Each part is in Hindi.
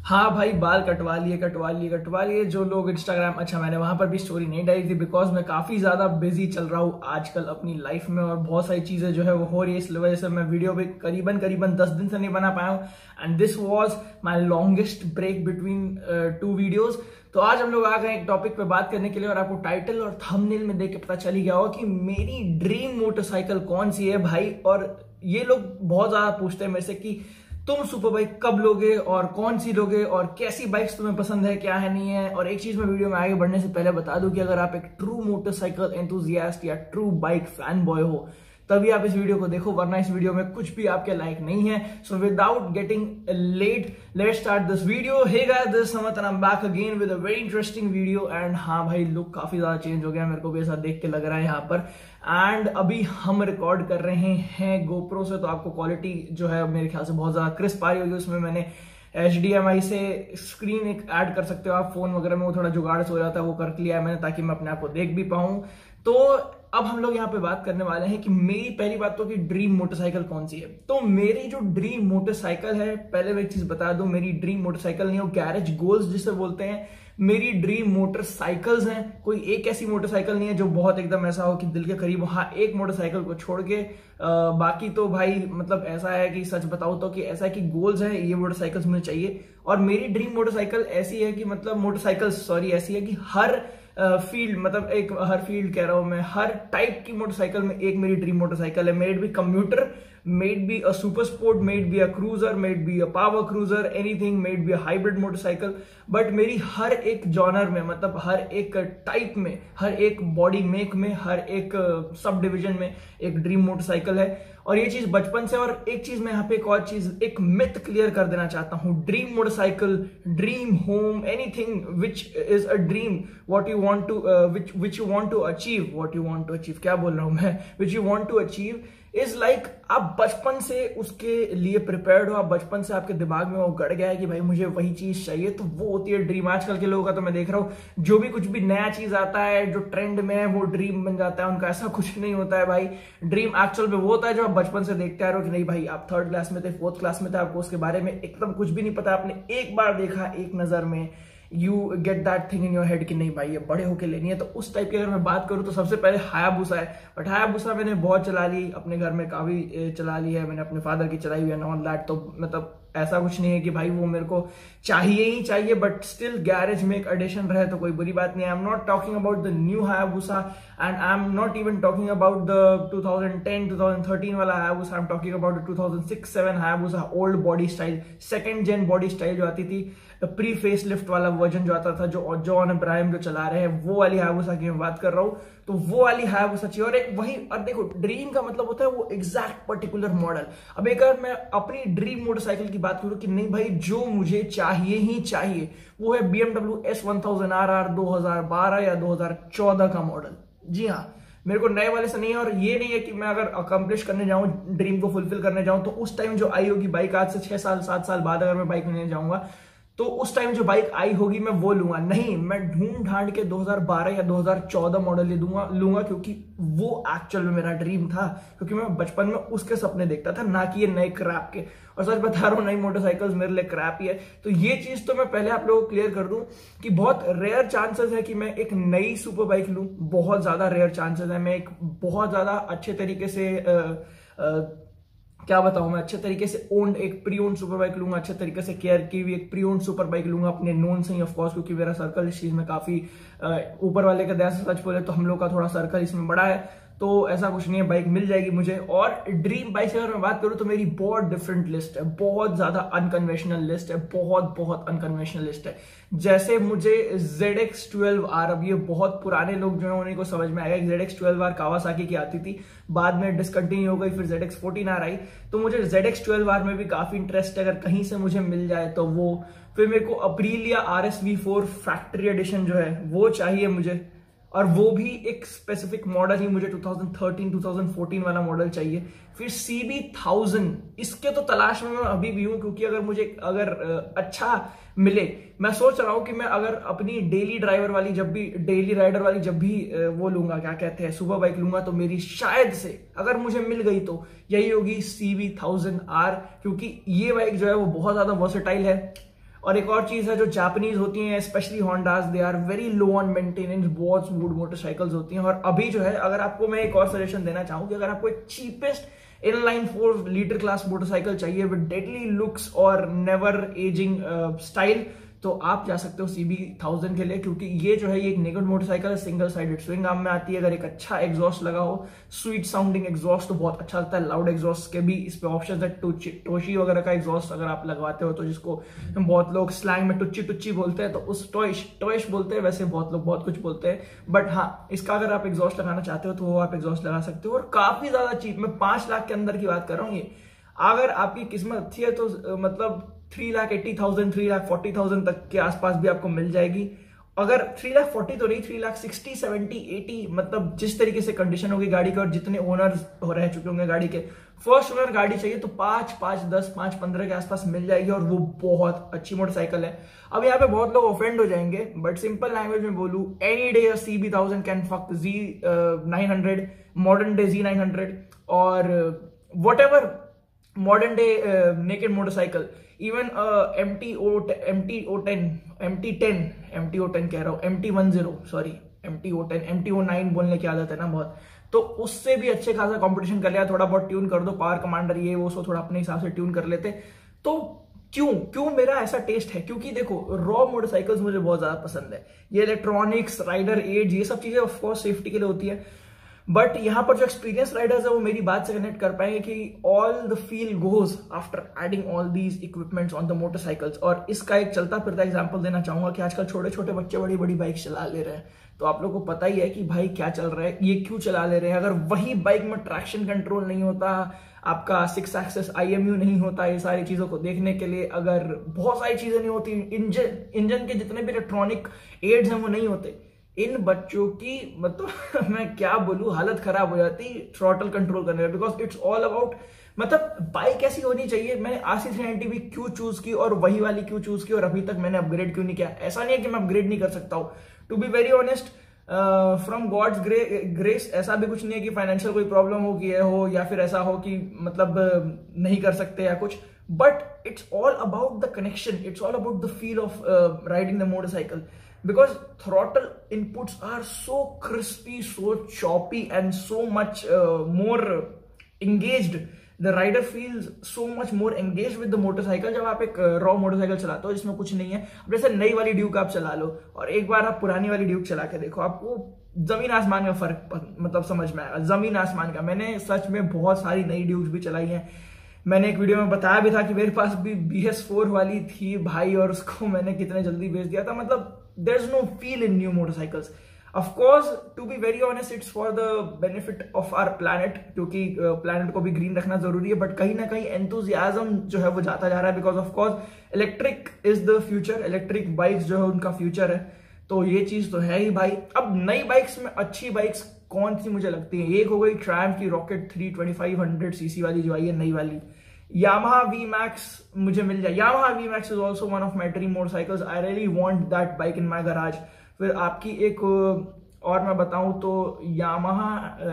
हाँ भाई, बाल कटवा लिए। जो लोग इंस्टाग्राम, अच्छा मैंने वहां पर भी स्टोरी नहीं डाली थी बिकॉज मैं काफी ज्यादा बिजी चल रहा हूँ आजकल अपनी लाइफ में और बहुत सारी चीजें जो है वो हो रही है। इस वजह से मैं वीडियो भी करीबन 10 दिन से नहीं बना पाया हूँ and this was my longest break between 2 videos. तो आज हम लोग आ गए एक टॉपिक पे बात करने के लिए और आपको टाइटल और थंबनेल में देख के पता चल ही गया होगा कि मेरी ड्रीम मोटरसाइकिल कौन सी है भाई। और ये लोग बहुत ज्यादा पूछते हैं मेरे से कि तुम सुपर बाइक कब लोगे और कौन सी लोगे और कैसी बाइक्स तुम्हें पसंद है, क्या है नहीं है। और एक चीज मैं वीडियो में आगे बढ़ने से पहले बता दूं कि अगर आप एक ट्रू मोटरसाइकिल एंथुसियास्ट या ट्रू बाइक फैन बॉय हो तभी आप इस वीडियो को देखो, वरना इस वीडियो में कुछ भी आपके लायक नहीं है। So without getting late, let's start this video. Hey guys, this is Sumit and I am back again with a very interesting video. And हाँ भाई, लुक काफी ज्यादा चेंज हो गया, मेरे को भी ऐसा देख के लग रहा है यहाँ पर। एंड अभी हम रिकॉर्ड कर रहे हैं गोप्रो से, तो आपको क्वालिटी जो है मेरे ख्याल से बहुत ज्यादा क्रिस्प आ रही होगी। उसमें मैंने HDMI से स्क्रीन एक ऐड कर सकते हो आप, फोन वगैरह में वो थोड़ा जुगाड़ हो जाता है वो कर लिया है मैंने ताकि मैं अपने आप को देख भी पाऊं। तो अब हम लोग यहाँ पे बात करने वाले हैं कि मेरी पहली बात तो कि ड्रीम मोटरसाइकिल कौन सी है। तो मेरी जो ड्रीम मोटरसाइकिल है, पहले मैं एक चीज बता दूं, मेरी ड्रीम मोटरसाइकिल नहीं हो, गैरेज गोल्स जिसे बोलते हैं। मेरी ड्रीम मोटरसाइकिल्स हैं, कोई एक ऐसी मोटरसाइकिल नहीं है जो बहुत एकदम ऐसा हो कि दिल के करीब। हाँ, एक मोटरसाइकिल को छोड़ के बाकी तो भाई मतलब ऐसा है कि सच बताऊं तो कि ऐसा है कि गोल्स है ये मोटरसाइकिल्स मुझे चाहिए। और मेरी ड्रीम मोटरसाइकिल ऐसी है कि मतलब मोटरसाइकिल सॉरी ऐसी है कि हर फील्ड, मतलब एक हर फील्ड कह रहा हूं मैं, हर टाइप की मोटरसाइकिल में एक मेरी ड्रीम मोटरसाइकिल है। Maybe commuter, maybe a super sport, maybe a cruiser, maybe a power cruiser, anything, maybe a hybrid motorcycle. But मेरी हर एक जॉनर में, मतलब हर एक टाइप में, हर एक बॉडी मेक में, हर एक सब डिविजन में एक ड्रीम मोटरसाइकिल है। और ये चीज बचपन से। और एक चीज मैं यहाँ पे एक और चीज, एक मिथ क्लियर कर देना चाहता हूं। Dream motorcycle, dream home, anything which is a dream, what you want to which you want to achieve, what you want to achieve, क्या बोल रहा हूं मैं, which you want to achieve is like आप बचपन से उसके लिए प्रिपेयर्ड हो, आप बचपन से आपके दिमाग में वो गड़ गया है कि भाई मुझे वही चीज चाहिए, तो वो होती है ड्रीम। आजकल के लोगों का तो मैं देख रहा हूं जो भी कुछ भी नया चीज आता है जो ट्रेंड में है वो ड्रीम बन जाता है उनका। ऐसा कुछ नहीं होता है भाई। ड्रीम एक्चुअल में वो होता है जो आप बचपन से देखते आ रहे हो कि नहीं भाई आप 3rd क्लास में थे, 4th क्लास में थे, आपको उसके बारे में एकदम कुछ भी नहीं पता, आपने एक बार देखा एक नजर में, you get that thing in your head कि नहीं भाई ये बड़े होके लेनी है। तो उस टाइप की अगर मैं बात करूं तो सबसे पहले हायाबुसा है। बट हायाबुसा मैंने बहुत चला ली, अपने घर में काफी चला ली है, मैंने अपने फादर की चलाई हुई है ऑन दैट। तो मतलब ऐसा कुछ नहीं है कि भाई वो मेरे को चाहिए ही चाहिए, बट स्टिल गैरेज में एक एडिशन रहे तो कोई बुरी बात नहीं है। I am not talking about the new Hayabusa and I am not even talking about the 2010-2013 वाला Hayabusa. I am talking about the 2006-7 Hayabusa, old body style, 2nd gen body style जो आती थी, प्री फेस लिफ्ट वाला वर्जन जो आता था, जो जॉन अब्राहम जो चला रहे हैं, वो वाली हायाबुसा की मैं बात कर रहा हूं। तो वो वाली हायाबुसा चाहिए। और एक वही, और देखो ड्रीम का मतलब होता है वो एग्जैक्ट पर्टिकुलर मॉडल। अब एक अगर मैं अपनी ड्रीम मोटरसाइकिल की बात करूं कि नहीं भाई जो मुझे चाहिए ही चाहिए वो है BMW S1000RR 2012 या 2014 का मॉडल। जी हाँ, मेरे को नए वाले से नहीं है। और ये नहीं है कि मैं अगर अकम्प्लिश करने जाऊं, ड्रीम को फुलफिल करने जाऊं, तो उस टाइम जो आई होगी बाइक, आज से 6 साल 7 साल बाद अगर मैं बाइक लेने जाऊंगा तो उस टाइम जो बाइक आई होगी मैं वो लूंगा। नहीं, मैं ढूंढ ढांड के 2012 या 2014 मॉडल लूंगा क्योंकि वो एक्चुअल में मेरा ड्रीम था, क्योंकि मैं बचपन में उसके सपने देखता था, ना कि ये नए क्रैप के। और सच बता रहा हूँ, नई मोटरसाइकिल्स मेरे लिए क्रैप ही है। तो ये चीज तो मैं पहले आप लोगों को क्लियर कर दूं कि बहुत रेयर चांसेस है कि मैं एक नई सुपर बाइक लूं, बहुत ज्यादा रेयर चांसेस है। मैं एक बहुत ज्यादा अच्छे तरीके से क्या बताऊं मैं, अच्छे तरीके से ओन्ड एक प्री ओन्ड सुपर बाइक लूंगा, अच्छे तरीके से केयर की हुई एक प्री ओन्ड सुपर बाइक लूंगा, अपने नोन से ही ऑफ कोर्स, क्योंकि मेरा सर्कल इस चीज में काफी ऊपर वाले का दया से सच बोले तो हम लोग का थोड़ा सर्कल इसमें बड़ा है। तो ऐसा कुछ नहीं है, बाइक मिल जाएगी मुझे। और ड्रीम बाइक से अगर मैं बात करूं तो मेरी बहुत डिफरेंट लिस्ट है, बहुत ज्यादा अनकन्वेंशनल लिस्ट है, बहुत अनकन्वेंशनल लिस्ट है। जैसे मुझे ZX12R, अब ये बहुत पुराने लोग जो है उन्हीं को समझ में आएगा, ZX12R कावासाकी की आती थी, बाद में डिसकंटिन्यू हो गई, फिर ZX14R आई। तो मुझे ZX12R में भी काफी इंटरेस्ट है, अगर कहीं से मुझे मिल जाए तो वो। फिर मेरे को अप्रीलिया RSV4 फैक्ट्री एडिशन जो है वो चाहिए मुझे, और वो भी एक स्पेसिफिक मॉडल ही मुझे 2013-2014 वाला मॉडल चाहिए। फिर CB1000, इसके तो तलाश में मैं अभी भी हूं, क्योंकि अगर मुझे अच्छा मिले, मैं सोच रहा हूं कि मैं अगर अपनी डेली राइडर वाली जब भी वो लूंगा, क्या कहते हैं, सुपर बाइक लूंगा, तो मेरी शायद से अगर मुझे मिल गई तो यही होगी CB1000R, क्योंकि ये बाइक जो है वो बहुत ज्यादा वर्सेटाइल है। और एक और चीज है, जो जापानीज होती हैं specially Hondas, they are very low on maintenance, बहुत स्मूथ मोटरसाइकिल्स होती हैं। और अभी जो है, अगर आपको मैं एक और सजेशन देना चाहूँ कि अगर आपको एक cheapest inline 4 litre class motorcycle चाहिए विद डेडली लुक्स और नेवर एजिंग स्टाइल, तो आप जा सकते हो CB1000 के लिए, क्योंकि ये जो है ये एक नेगेड मोटरसाइकिल है, सिंगल साइडेड स्विंग आर्म में आती है। अगर एक अच्छा एग्जॉस्ट लगा हो, स्वीट साउंडिंग एग्जॉस्ट, तो बहुत अच्छा लगता है। लाउड एग्जॉस्ट के भी इस पे ऑप्शन है, टोशी वगैरह का एग्जॉस्ट अगर आप लगवाते हो, तो जिसको हम बहुत लोग स्लैंग में टुच्ची टुच्ची बोलते हैं, तो उस टॉयश बोलते हैं, वैसे बहुत लोग बहुत कुछ बोलते हैं, बट हाँ, इसका अगर आप एग्जॉस्ट लगाना चाहते हो तो वो आप एग्जॉस्ट लगा सकते हो। और काफी ज्यादा चीप, मैं 5 लाख के अंदर की बात कर रहा हूँ। ये अगर आपकी किस्मत अच्छी है तो मतलब 3,80,000 3,40,000 तक के आसपास भी आपको मिल जाएगी। अगर 3,40,000 तो नहीं, 3,60,000 70,000 80,000, मतलब जिस तरीके से कंडीशन होगी गाड़ी का और जितने ओनर्स रह चुके होंगे गाड़ी के, फर्स्ट ओनर गाड़ी चाहिए तो 5,10, 5,15 के आसपास मिल जाएगी, और वो बहुत अच्छी मोटरसाइकिल है। अब यहाँ पे बहुत लोग ऑफेंड हो जाएंगे, बट सिंपल लैंग्वेज में बोलूं, any day CB1000 can fuck Z900, modern day Z900, और whatever modern day naked motorcycle, even MT10 कह रहा हूँ, MT10, सॉरी MT10, MT09 बोलने की आदत है ना बहुत, तो उससे भी अच्छे खासा कंपटीशन कर लिया। थोड़ा बहुत ट्यून कर दो, पावर कमांडर ये वो, सो थोड़ा अपने हिसाब से ट्यून कर लेते। तो क्यों मेरा ऐसा टेस्ट है, क्योंकि देखो, रॉ मोटरसाइकिल्स मुझे बहुत ज्यादा पसंद है। ये इलेक्ट्रॉनिक्स, राइडर एज, ये सब चीजें ऑफकोर्स सेफ्टी के लिए होती है, बट यहां पर जो एक्सपीरियंस राइडर्स है वो मेरी बात से कनेक्ट कर पाएंगे कि all the feel goes after adding all these equipments on the motorcycles. और इसका एक चलता फिरता एग्जांपल देना चाहूंगा कि आजकल छोटे छोटे बच्चे बड़ी बड़ी बाइक चला ले रहे हैं, तो आप लोगों को पता ही है कि भाई क्या चल रहा है, ये क्यों चला ले रहे हैं। अगर वही बाइक में ट्रैक्शन कंट्रोल नहीं होता, आपका 6 एक्सेस IMU नहीं होता, ये सारी चीजों को देखने के लिए अगर बहुत सारी चीजें नहीं होती, इंजन के जितने भी इलेक्ट्रॉनिक एड्स हैं वो नहीं होते, इन बच्चों की मतलब मैं क्या बोलूं, हालत खराब हो जाती थ्रॉटल कंट्रोल करने में, बिकॉज इट्स ऑल अबाउट, मतलब बाइक ऐसी होनी चाहिए। मैंने RC390 भी क्यों चूज की और वही वाली क्यों चूज की, और अभी तक मैंने अपग्रेड क्यों नहीं किया? ऐसा नहीं है कि मैं अपग्रेड नहीं कर सकता हूं, to be very honest, from God's grace, ऐसा भी कुछ नहीं है कि फाइनेंशियल कोई प्रॉब्लम हो कि हो, या फिर ऐसा हो कि मतलब नहीं कर सकते या कुछ, but it's all about the connection, it's all about the feel of riding the motorcycle, because throttle inputs are so crispy, so choppy, and so much more engaged. The rider feels so much more engaged with the motorcycle जब आप एक रॉ मोटरसाइकिल चलाते हो जिसमें कुछ नहीं है। अब जैसे नई वाली ड्यूक आप चला लो और एक बार आप पुरानी वाली ड्यूक चला के देखो, आपको जमीन आसमान का फर्क मतलब समझ में आएगा, जमीन आसमान का। मैंने सच में बहुत सारी नई ड्यूक्स भी चलाई हैं, मैंने एक वीडियो में बताया भी था कि मेरे पास भी BS4 वाली थी भाई, और उसको मैंने कितने जल्दी बेच दिया था। मतलब there's no feel in new motorcycles. Of course, to be very honest, it's for the benefit of our planet, क्योंकि planet को भी green रखना जरूरी है, बट कहीं ना कहीं enthusiasm जो है वो जाता जा रहा है, because of course electric is the future, electric bikes जो है उनका future है, तो ये चीज तो है ही भाई। अब नई बाइक्स में अच्छी बाइक्स कौन सी मुझे लगती है, एक हो गई ट्रायम्फ की रॉकेट 3 2500cc वाली जो आई है नई वाली, Yamaha VMAX मुझे मिल जाए, Yamaha VMAX is also one of my dream motorcycles. I really want that bike in my garage. फिर आपकी एक और मैं बताऊं तो Yamaha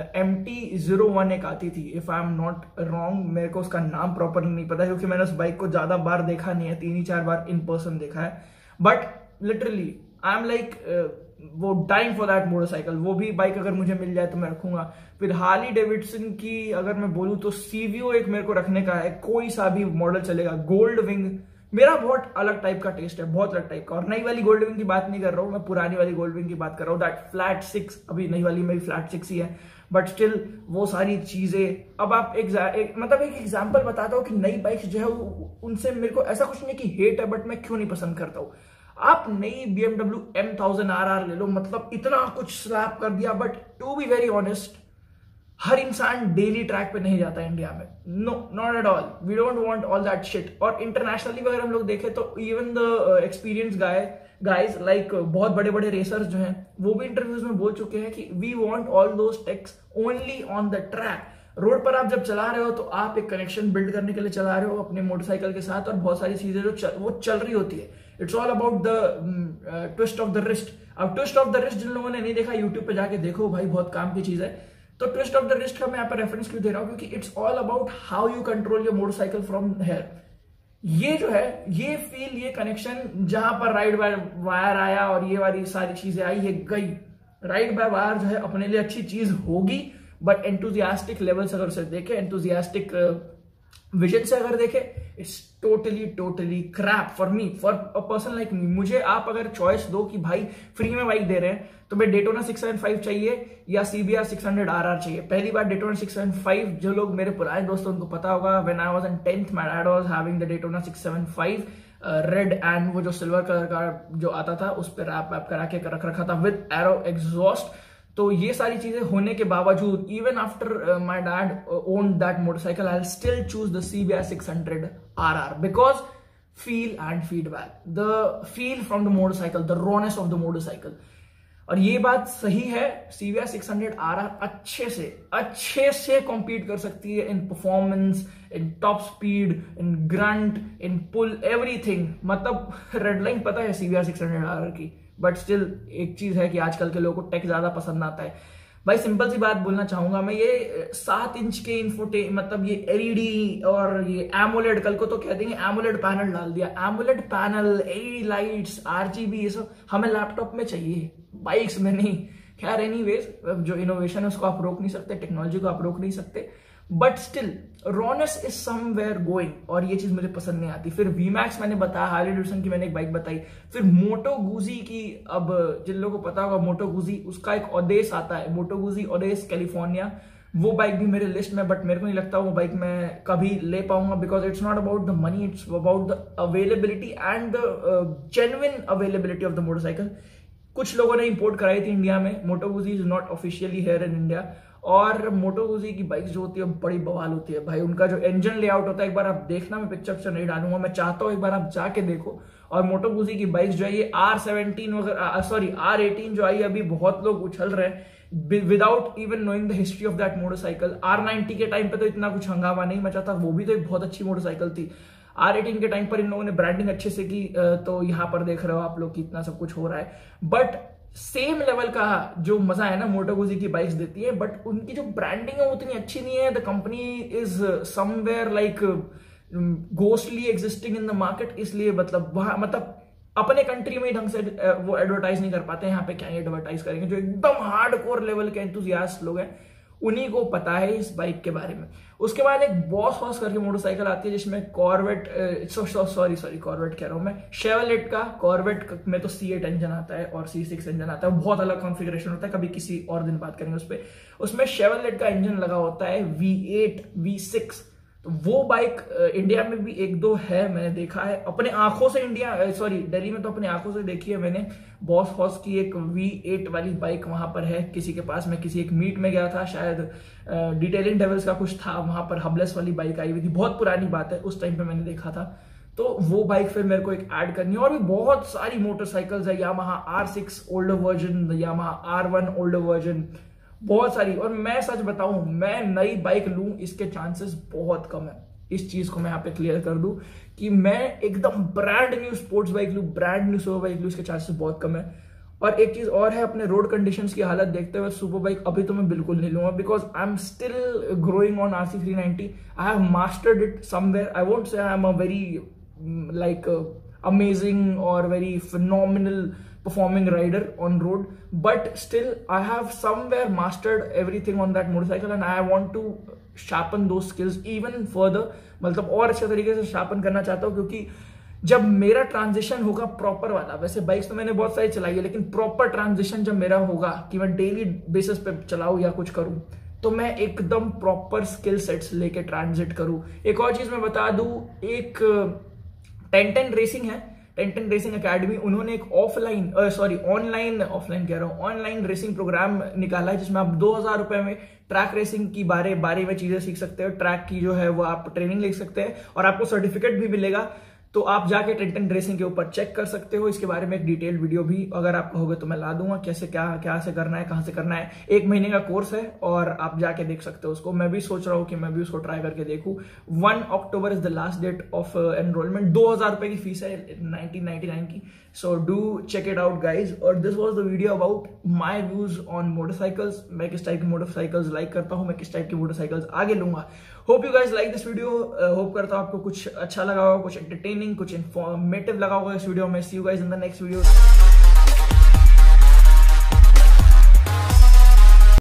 MT-01 एक आती थी, if I am not wrong, मेरे को उसका नाम प्रॉपर नहीं पता क्योंकि मैंने उस बाइक को ज्यादा बार देखा नहीं है, 3-4 बार इन पर्सन देखा है, but literally I am like वो टाइम फॉर दैट मोटरसाइकिल। वो भी बाइक अगर मुझे मिल जाए तो मैं रखूंगा। फिर हार्ली डेविडसन की अगर मैं बोलूं तो CVO एक मेरे को रखने का है, कोई सा भी मॉडल चलेगा। गोल्ड विंग मेरा बहुत अलग टाइप का टेस्ट है, बहुत अलग टाइप का, और नई वाली गोल्ड विंग की बात नहीं कर रहा हूं मैं, पुरानी वाली गोल्ड विंग की बात कर रहा हूँ, दैट फ्लैट 6, अभी नई वाली में भी फ्लैट 6 ही है, बट स्टिल वो सारी चीजें। अब आप एक एग्जाम्पल बताता हूँ कि नई बाइक जो है उनसे मेरे को ऐसा कुछ नहीं कि हेट है, बट मैं क्यों नहीं पसंद करता हूँ। आप नई BMW M1000 RR ले लो, मतलब इतना कुछ स्लैप कर दिया, but to be very honest हर इंसान डेली ट्रैक पे नहीं जाता इंडिया में, no not at all, we don't want all that shit. और इंटरनेशनली अगर हम लोग देखें तो even the experience guys like बहुत बड़े बड़े रेसर्स जो हैं वो भी इंटरव्यूज में बोल चुके हैं कि we want all those techs only on the track. Road पर आप जब चला रहे हो तो आप एक कनेक्शन बिल्ड करने के लिए चला रहे हो अपने मोटरसाइकिल के साथ, और बहुत सारी चीजें जो वो चल रही होती है। It's all about the twist of the wrist. अब ट्विस्ट ऑफ द रिस्ट जिन लोगों ने नहीं देखा, यूट्यूब पे जाके देखो भाई, बहुत काम की चीज है। तो ट्विस्ट ऑफ द रिस्ट का मैं यहाँ पर रेफरेंस क्यों दे रहा हूँ, क्योंकि it's all about how you control your motorcycle from here. ये जो है, ये फील, ये कनेक्शन जहां पर राइड बाय वायर आया और ये वाली सारी चीजें आई, ये गई। राइड बाय वायर जो है अपने लिए अच्छी चीज होगी, बट एंथुजियास्टिक लेवल से अगर उसे देखे, एंथुजियास्टिक विजन से अगर देखे, it's totally crap for me, for a person like me. मुझे आप अगर चॉइस दो कि भाई फ्री में बाइक दे रहे हैं, तो मैं डेटोना 675 चाहिए या CBR 600 RR चाहिए। पहली बार डेटोना 675, जो लोग मेरे पुराने दोस्त उनको पता होगा, when I was in 10th my dad was having the Daytona 675 red, and वो जो सिल्वर कलर का जो आता था उस पर रैप वैप करा के रख रखा था विद एरो एग्जॉस्ट। तो ये सारी चीजें होने के बावजूद, even after my dad owned that motorcycle, I will still choose the CBR 600 RR because feel and feedback, the feel from the motorcycle, the rawness of the motorcycle. और ये बात सही है, CBR 600 RR अच्छे से कॉम्पीट कर सकती है in performance, in top speed, in grunt, in pull, everything. मतलब रेड लाइन पता है CBR 600 RR की, बट स्टिल एक चीज है कि आजकल के लोगों को टेक ज्यादा पसंद आता है। भाई सिंपल सी बात बोलना चाहूंगा मैं, ये 7 इंच के इन्फोटे, मतलब ये LED और ये एमोलेड, कल को तो कह देंगे एमोलेड पैनल डाल दिया। AMOLED panel, LED lights, RGB, ये सब हमें लैपटॉप में चाहिए, बाइक्स में नहीं। खैर एनीवेज, जो इनोवेशन है उसको आप रोक नहीं सकते, टेक्नोलॉजी को आप रोक नहीं सकते, but still rawness is somewhere going, और ये चीज मुझे पसंद नहीं आती। फिर VMAX मैंने बताया, हार्ले डेविडसन की मैंने एक बाइक बताई। फिर मोटो गुजी की, अब जिन लोगों को पता होगा मोटो गुजी, उसका एक ओडेस आता है, मोटो गुजी ओडेस कैलिफोर्निया, वो बाइक भी मेरे लिस्ट में, बट मेरे को नहीं लगता वो बाइक मैं कभी ले पाऊंगा, because it's not about the money, it's about the availability and the genuine availability of the motorcycle. कुछ लोगों ने इंपोर्ट कराई थी इंडिया में, Moto Guzzi is not officially here in India, और मोटो गुजी की बाइक जो होती है बड़ी बवाल होती है भाई। उनका जो इंजन लेआउट होता है, एक बार आप देखना, मैं पिक्चर नहीं डालूंगा, मैं चाहता हूँ एक बार आप जाके देखो। और मोटो गुजी की बाइक जो है, ये R17 वगैरह, सॉरी R18 जो आई अभी, बहुत लोग उछल रहे हैं without even knowing the history of that motorcycle. R90 के टाइम पे तो इतना कुछ हंगामा नहीं मचा था, वो भी तो एक बहुत अच्छी मोटरसाइकिल थी। R18 के टाइम पर इन लोगों ने ब्रांडिंग अच्छे से की, तो यहाँ पर देख रहे हो आप लोग कि इतना सब कुछ हो रहा है। बट सेम लेवल का जो मजा है ना मोटो गुजी की बाइक्स देती है, बट उनकी जो ब्रांडिंग है वो उतनी अच्छी नहीं है। The company is somewhere like ghostly existing in the market, इसलिए मतलब वहां, मतलब अपने कंट्री में ही ढंग से वो एडवर्टाइज नहीं कर पाते। यहाँ पे क्या एडवर्टाइज करेंगे? जो एकदम हार्डकोर लेवल के एंथुसियास्ट लोग हैं उन्हीं को पता है इस बाइक के बारे में। उसके बाद एक बॉस हॉर्स करके मोटरसाइकिल आती है, जिसमें कॉर्वेट, सॉरी कॉर्वेट कह रहा हूं मैं, शेवरलेट का कॉर्वेट में तो C8 इंजन आता है और C6 इंजन आता है, बहुत अलग कॉन्फ़िगरेशन होता है, कभी किसी और दिन बात करेंगे उस पर। उसमें शेवरलेट का इंजन लगा होता है V8 V6। तो वो बाइक इंडिया में भी एक दो है, मैंने देखा है अपने आंखों से, दिल्ली में तो अपने आंखों से देखी है मैंने। बॉस हॉर्स की एक V8 वाली बाइक वहां पर है किसी के पास। मैं किसी एक मीट में गया था, शायद डिटेलिंग डेविल्स का कुछ था, वहां पर हबलेस वाली बाइक आई हुई थी, बहुत पुरानी बात है, उस टाइम पे मैंने देखा था। तो वो बाइक फिर मेरे को एक ऐड करनी है। और भी बहुत सारी मोटरसाइकिल्स है, Yamaha R6 older version, Yamaha R1 older version, बहुत सारी। और मैं सच बताऊं, मैं नई बाइक लूं इसके चांसेस बहुत कम है। इस चीज को मैं यहाँ पे क्लियर कर दूं कि मैं एकदम ब्रांड न्यू स्पोर्ट्स बाइक लूं, ब्रांड न्यू सुपर बाइक लूं, इसके चांसेस बहुत कम है। और एक चीज और है, अपने रोड कंडीशंस की हालत देखते हुए सुपर बाइक अभी तो मैं बिल्कुल नहीं लूंगा, because I am still growing on RC 390। I have mastered it somewhere. I won't say I am a very like amazing or very phenomenal performing rider on road, but still I have somewhere mastered everything on that motorcycle and I want to sharpen those skills even further। मतलब और अच्छे तरीके से शार्पन करना चाहता हूँ, क्योंकि जब मेरा ट्रांजिशन होगा प्रॉपर वाला, वैसे बाइक्स तो मैंने बहुत सारी चलाई है, लेकिन प्रॉपर ट्रांजिशन जब मेरा होगा कि मैं डेली बेसिस पे चलाऊं या कुछ करूं, तो मैं एकदम प्रॉपर स्किल सेट्स लेके ट्रांजिट करूं। एक और चीज मैं बता दूं, एक 1010 रेसिंग है, 1010 रेसिंग एकेडमी, उन्होंने एक ऑनलाइन रेसिंग प्रोग्राम निकाला है, जिसमें आप 2000 रुपए में ट्रैक रेसिंग की बारे में चीजें सीख सकते हो। ट्रैक की जो है वो आप ट्रेनिंग ले सकते हैं और आपको सर्टिफिकेट भी मिलेगा। तो आप जाके 1010 रेसिंग के ऊपर चेक कर सकते हो। इसके बारे में एक डिटेल्ड वीडियो भी अगर आप कहोगे तो मैं ला दूंगा, कैसे क्या से करना है, कहां से करना है। 1 महीने का कोर्स है और आप जाके देख सकते हो उसको। मैं भी सोच रहा हूं कि मैं भी उसको ट्राई करके देखूं। 1 October is the last date of enrolment. 2000 रुपए की फीस है, 1999 की। So do check it out guys. और this was the video about my views on motorcycles. मैं किस टाइप की मोटरसाइकिल्स लाइक करता हूं, मैं किस टाइप की मोटरसाइकिल्स आगे लूंगा। Hope you guys like this video. Hope करता हूँ आपको कुछ अच्छा लगा होगा, कुछ एंटरटेनिंग, कुछ इन्फॉर्मेटिव लगा होगा इस वीडियो में। See you guys in the next video.